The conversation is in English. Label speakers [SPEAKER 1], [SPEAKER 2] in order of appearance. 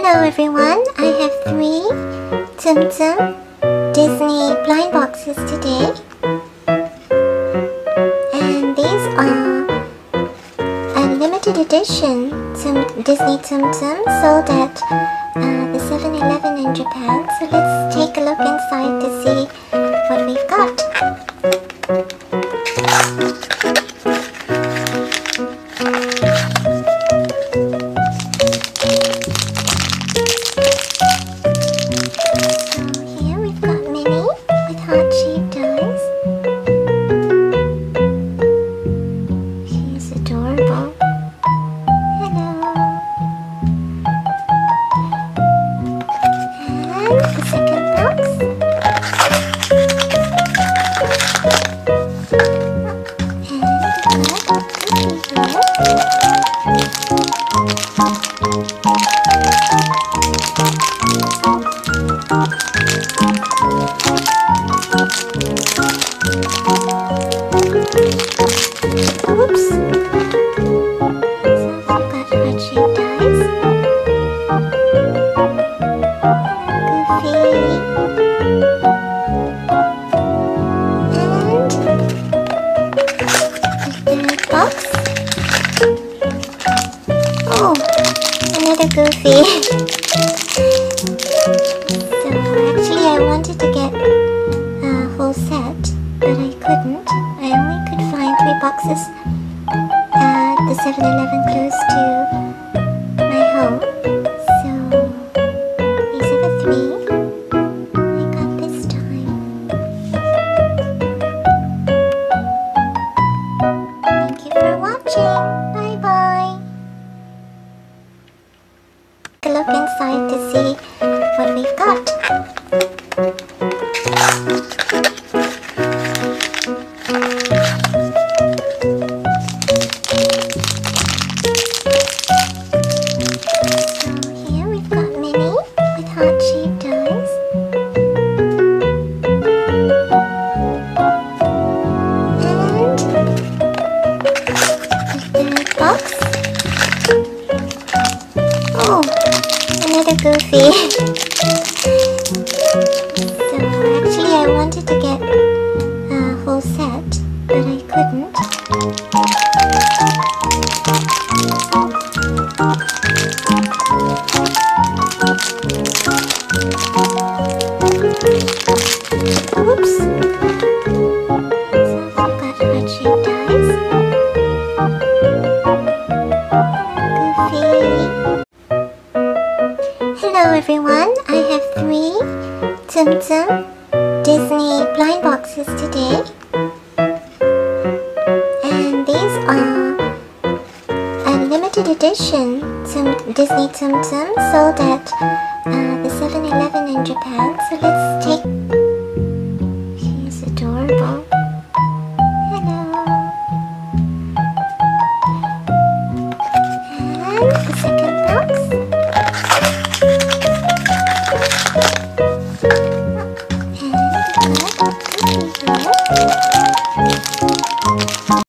[SPEAKER 1] Hello everyone, I have 3 Tsum Tsum Disney blind boxes today, and these are a limited edition Disney Tsum Tsum sold at the 7-Eleven in Japan. So let's take a look inside to see what we've got. Heart-shaped eyes. She's adorable. Hello. And the second box. Oops. So I've got heart-shaped eyes. Goofy. And the third box. Oh, another Goofy. So actually I wanted to get a whole set, but I couldn't. I only could find 3 boxes at the 7-Eleven close to my home. So these are the 3 I got this time. Thank you for watching. Bye bye. Take a look inside to see what we've got. Heart-shaped eyes. And the third box. Oh, another Goofy. So actually I wanted to get a whole set, but I couldn't. Oops. So I've got heart-shaped eyes. Goofy. Hello everyone, I have 3 Tsum Tsum Disney blind boxes today, and these are a limited edition Disney Tsum Tsum sold at the 7-Eleven in Japan. So let's take